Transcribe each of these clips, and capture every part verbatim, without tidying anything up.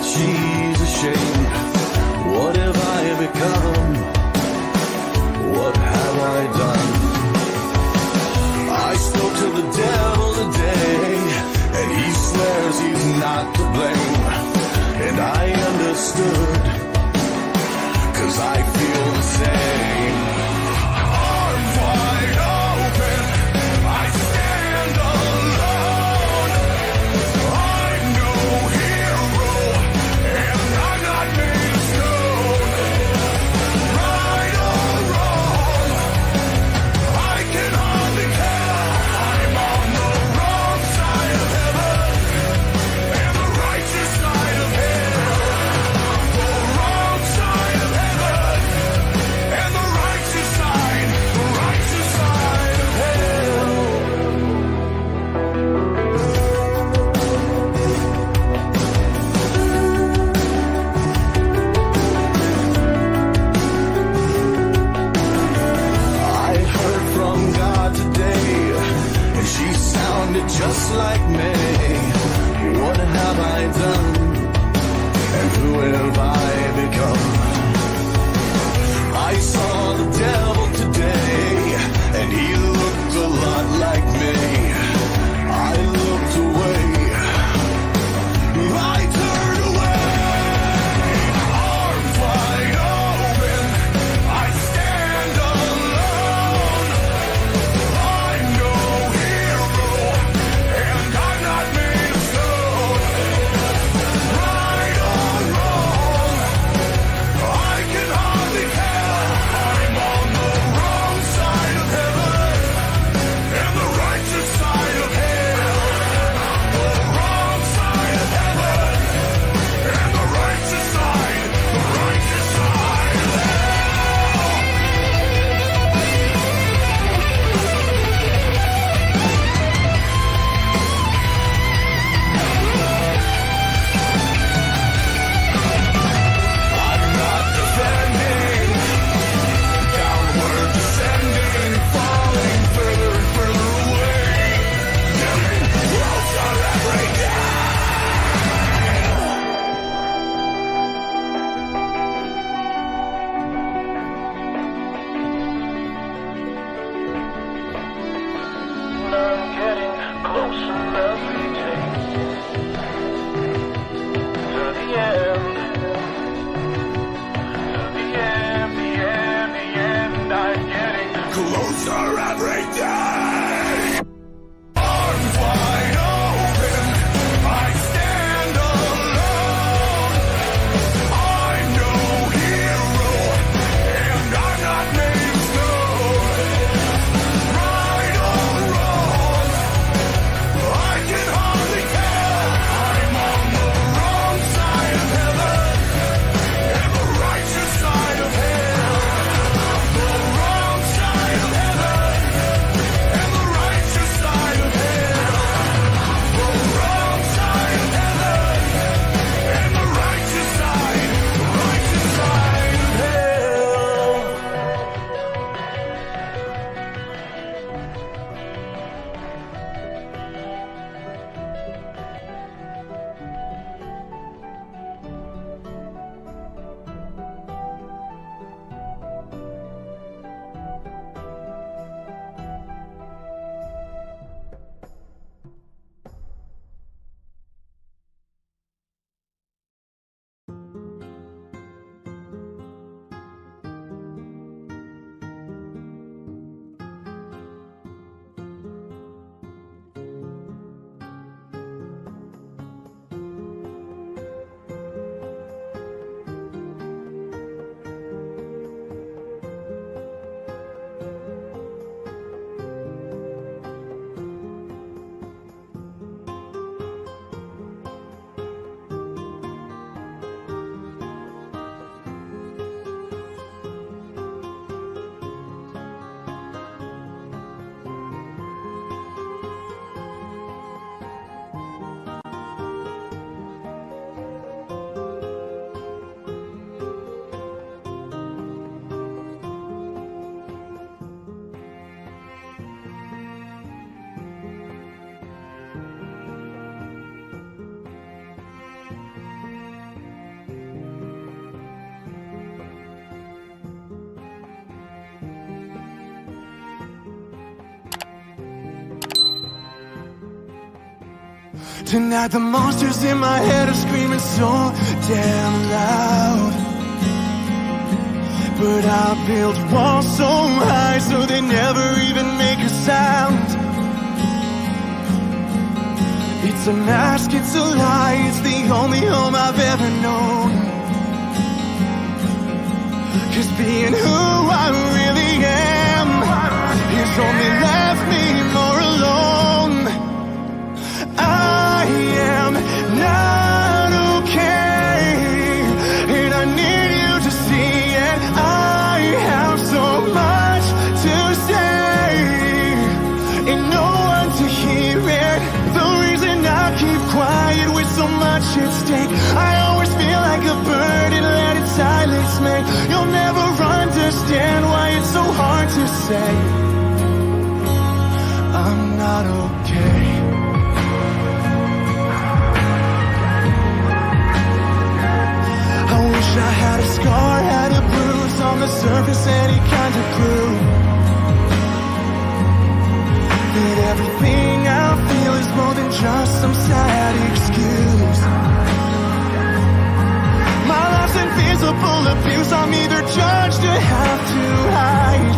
she's ashamed. What have I become? What have I done? I spoke to the devil today, and he swears he's not to blame. And I understood, 'cause I feel the same. Arms wide open, I stand alone. I'm no hero, and I'm not made of stone. Right or wrong, I can hardly tell. I'm on the wrong side of heaven, and the righteous side of hell. The wrong side of heaven, and the righteous side, the righteous side of hell. I heard from God today, and she sounded just like me. What have I done? And who have I become? I saw the devil today, and he looked a lot like me. I looked away. I turned away. Arms wide open, I stand alone. I'm no hero, and I'm not made of stone. Right or wrong, I can hardly tell. I'm on the Tonight the monsters in my head are screaming so damn loud. But I build walls so high so they never even make a sound. It's a mask, it's a lie, it's the only home I've ever known. Cause being who I really am has only left me more alone. I am not okay, and I need you to see it. I have so much to say, and no one to hear it. The reason I keep quiet with so much at stake, I always feel like a bird and let its silence make. You'll never understand why it's so hard to say I'm not okay. I wish I had a scar, had a bruise on the surface, any kind of clue that everything I feel is more than just some sad excuse. My life's invisible abuse, I'm either judged or have to hide.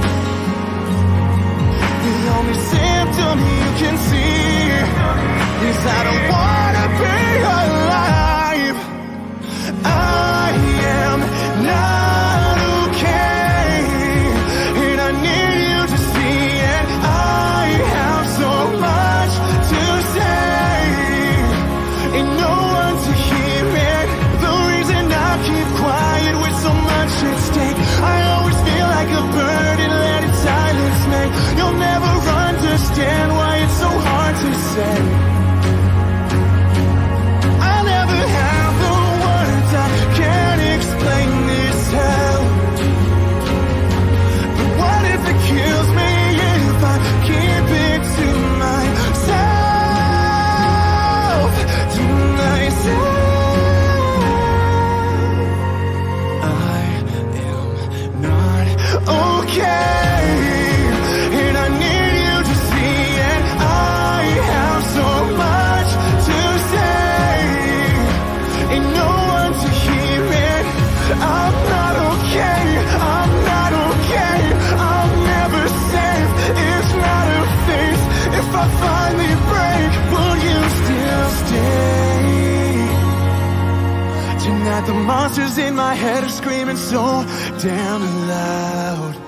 The only symptom you can see is I don't wanna be alive. I am not okay, and I need you to see it. I have so much to say, and no one to hear it. The reason I keep quiet with so much at stake, I always feel like a bird and let its silence make. You'll never understand why it's so hard to say. I'll never have the words, I can't explain this hell. But what if it kills me if I keep it to myself, to myself? I am not okay, and I need you to see it. I have so much to say, and no one to hear it. I'm not okay, I'm not okay, I'm never safe. It's not a phase. If I finally break, will you still stay? Tonight the monsters in my head are screaming so damn loud.